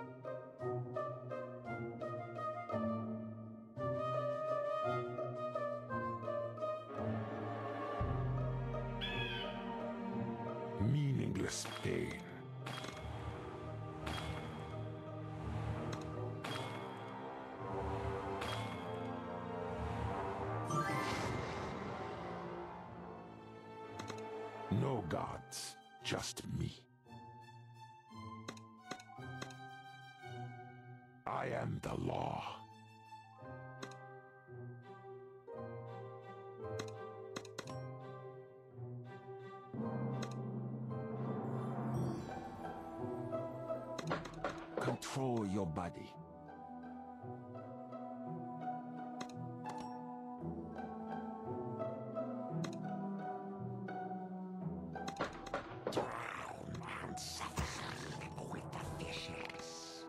Meaningless pain. No gods, just me. I am the law. Control your body. Drown and suffer with the fishes.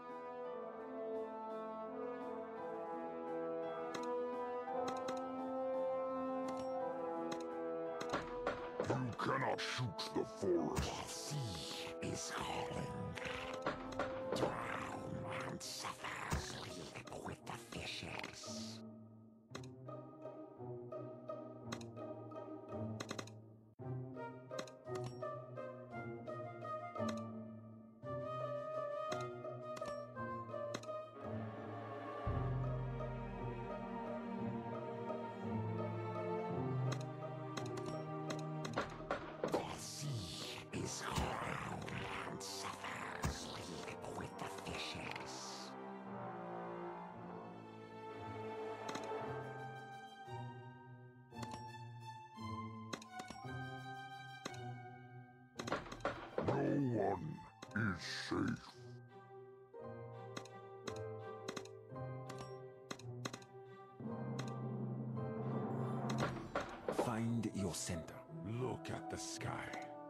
You cannot shoot the forest. The sea is calling. Drown and suffer, sleep with the fishes. The sea is calling and suffer, sleep with the fishes. No one is safe. Find your center. Look at the sky.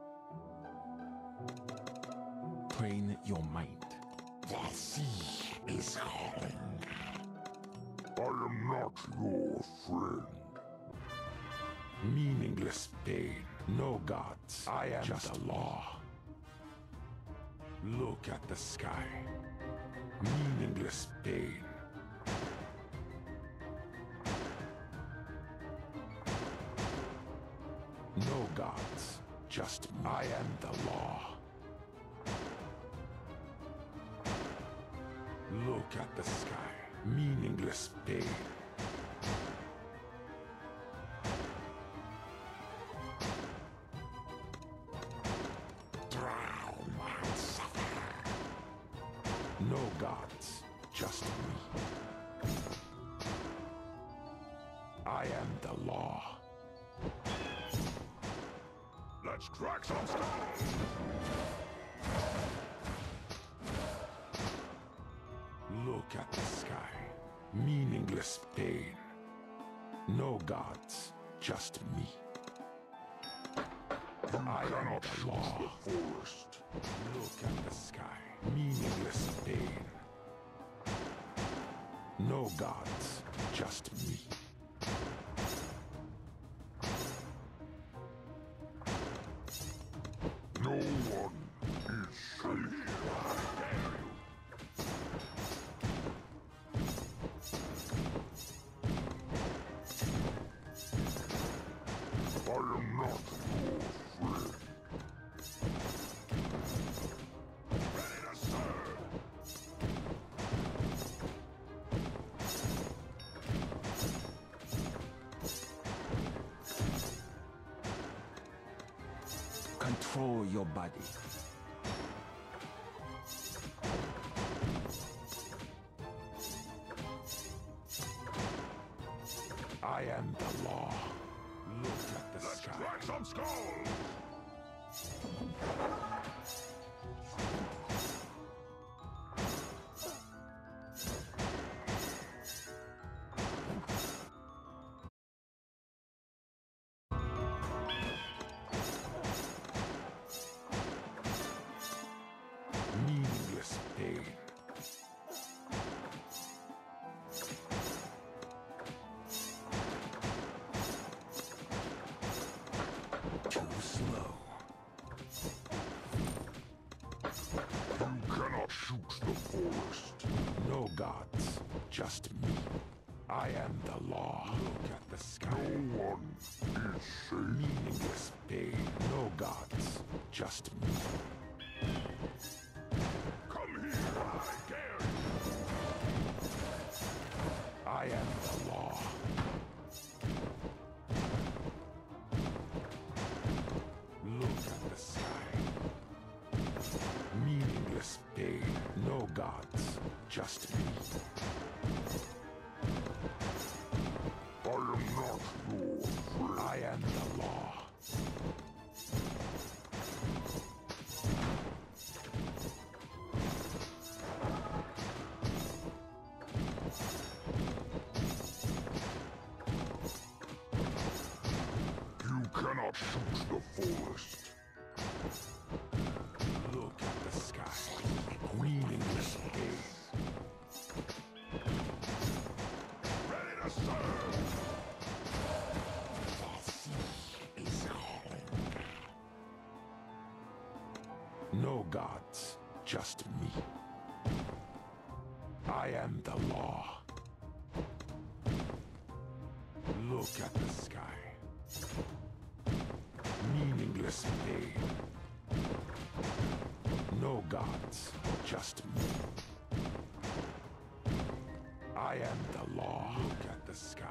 Train your mind. The sea is calling. I am not your friend. Meaningless pain. No gods. I am just the law. Look at the sky. Meaningless pain. No gods. Just me. I am the law. Look at the sky. Meaningless pain. Drown and suffer. No gods, just me. I am the law. Let's crack some skulls! Look at the sky. Meaningless pain. No gods, just me. I am the law. The forest. Look at the sky. Meaningless pain. No gods, just me. No one is safe. I am not your friend. Ready to serve! Control your body. I am the law. Look at the sky. Let's crack some skulls! Meaningless pain. Too slow. gods, just me. I am the law. Look at the sky. No one is safe. Meaningless pain. No gods, just me. Come here, I dare you. I am the law. Look at the sky. Meaningless pain. No gods, just me. I am not your friend. I am the law. You cannot shoot the forest. Look at the sky. Meaningless gaze. Ready to serve! No gods, just me. I am the law. Look at the sky. Meaningless pain. No gods, just me. I am the law. Look at the sky.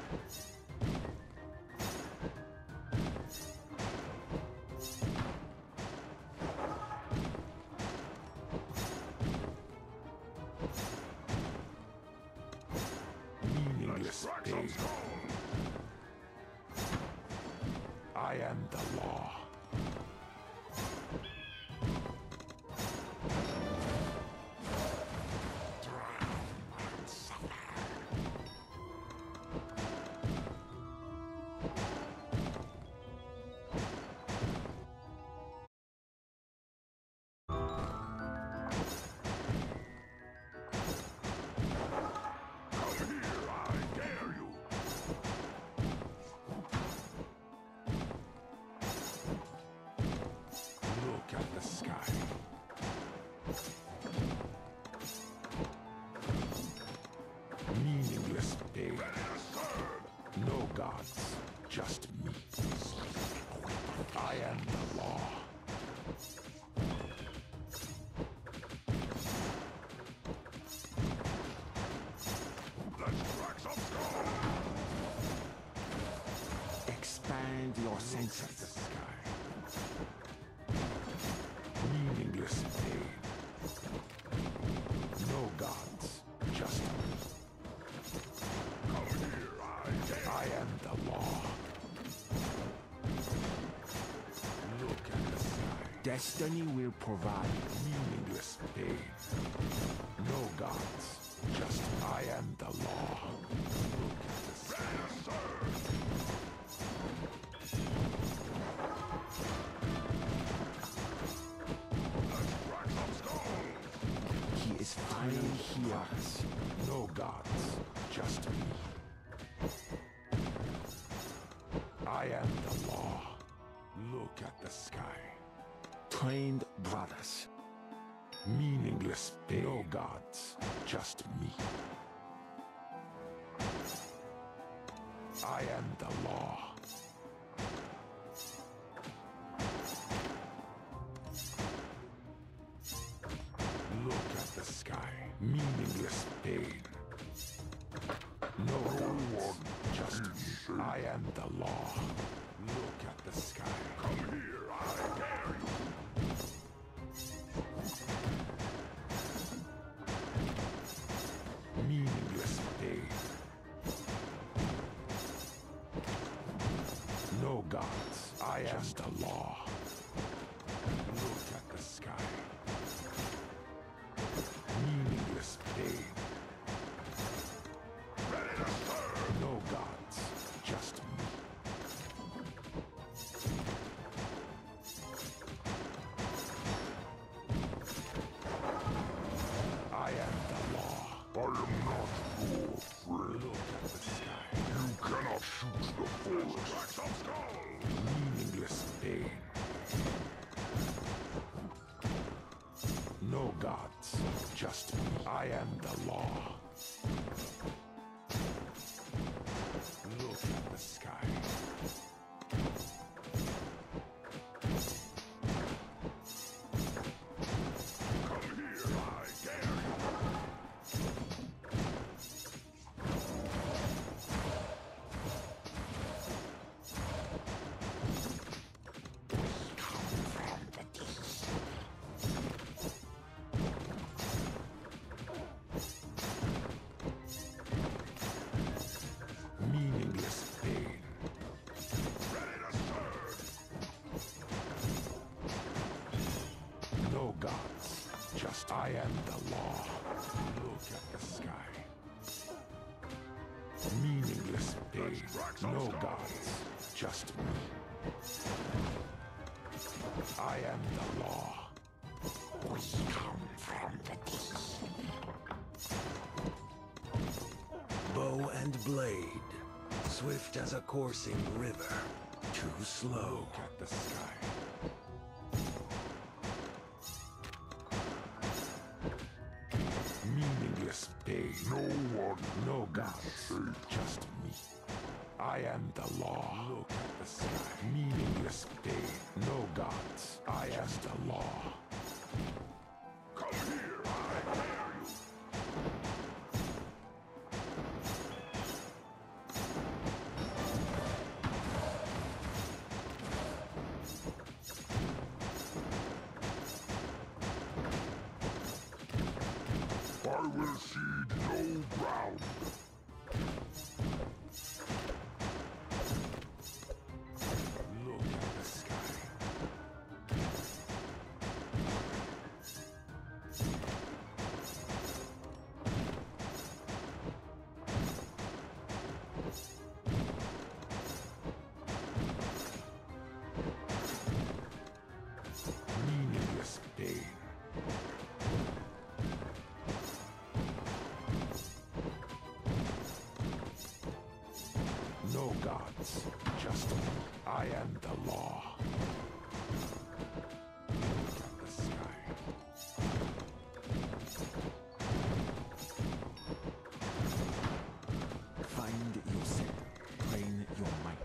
Meaningless pain. I am the law. Look at the sky. Meaningless pain. No gods, just me. I am the law. Let's crack some skull. Expand your senses. Look at the sky. Meaningless pain. No gods, just me. Come here, I am the law. Look at the sky. Destiny will provide. Meaningless pain. No gods, just I am the law. Look at the sky. He is finally here. No gods, just me. I am the law. Look at the sky. Trained brothers. Meaningless pain. No gods, just me. I am the law. Look at the sky. Meaningless pain. No gods, just me. I am the law. Look at the sky. Come here, I dare you. Meaningless pain. No gods, I am the law. Look at the sky. Meaningless pain. Ready to serve. No gods, just me. I am the law. I am not your friend. Look at the sky. You cannot shoot the forest. Crack some skull. Meaningless pain. No gods, just me. I am the law. Look at the sky. Come here, I dare meaningless pain. Ready to serve. No gods, just I am the law. Look at the sky. Meaningless pain. No gods, just me. I am the law. We come from the deep. Bow and blade, swift as a coursing river, too slow. Look at the sky. Meaningless pain. No gods, just me. I am the law. Look at the sky. Meaningless pain. No gods, I am the law. Come here, I dare you. I will cede no ground. Look at the sky. Meaningless pain. No gods, just me. I am the law. Look at the sky. Find yourself. Train your mind.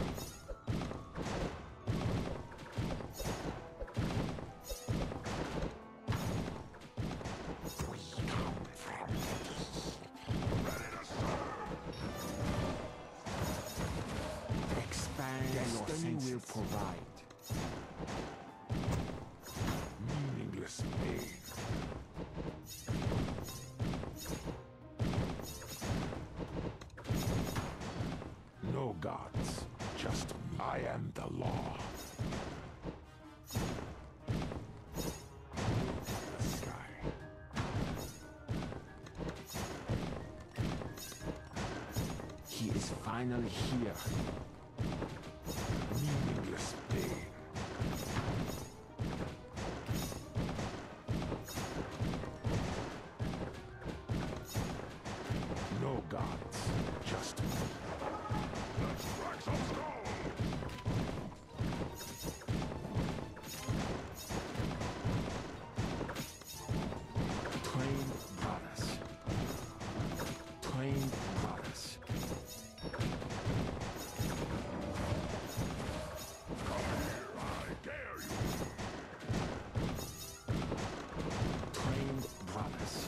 We come from the deep. Ready to serve. Expand your Destiny senses. will Provide. Meaningless pain. No gods, just me. I am the law. Look at the sky. He is finally here. Meaningless pain. No gods, just me. Let's crack some skull. Trained brothers. Trained brothers. Come here, I dare you. Trained brothers.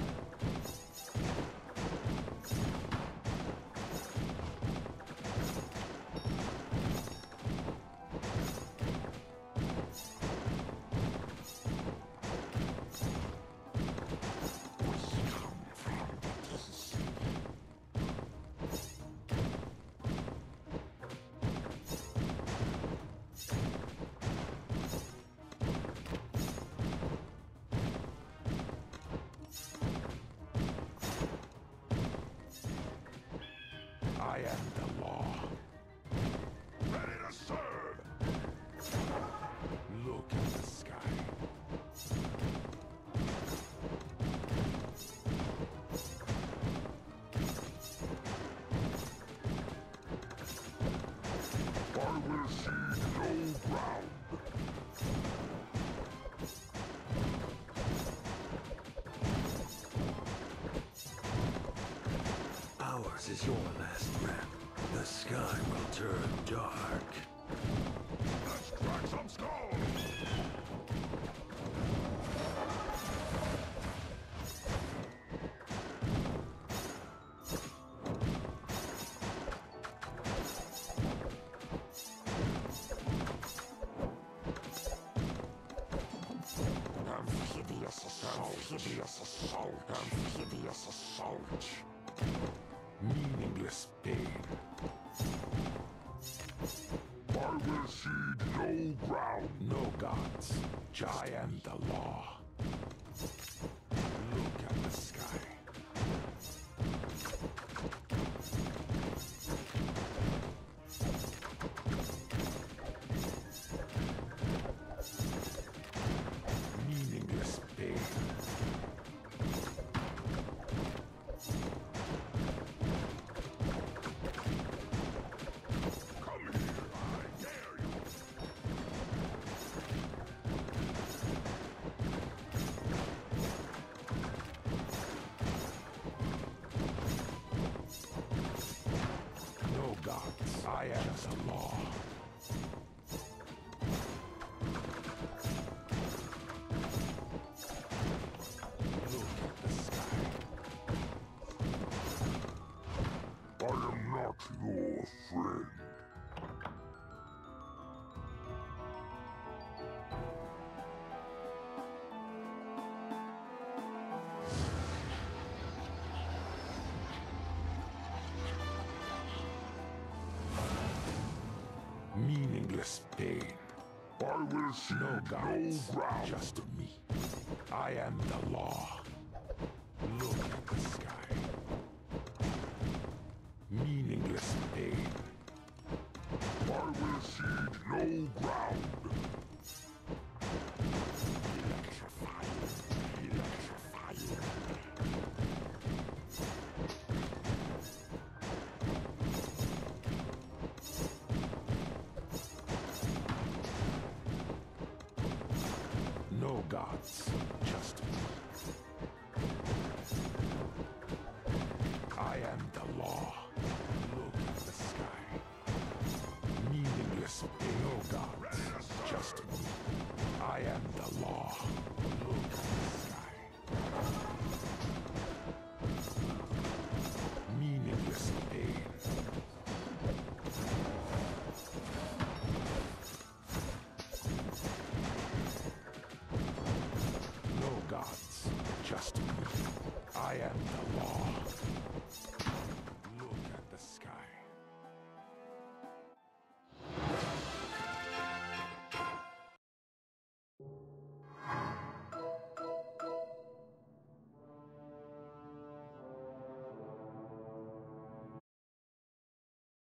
I am the law. Ready to serve. Look at the sky. I will cede no ground. is your last breath. The sky will turn dark. Let's crack some skulls! Amphibious assault, amphibious assault. Meaningless pain. I will cede no ground. No gods. I am the law. Look at the sky. Meaningless pain. I am the law. Look at the sky. I am not your friend. Meaningless pain. I will see no gods, no ground. Just me. I am the law. Look at the sky. Meaningless pain. I will cede no ground. Electrifying. Electrifying. No gods, just me.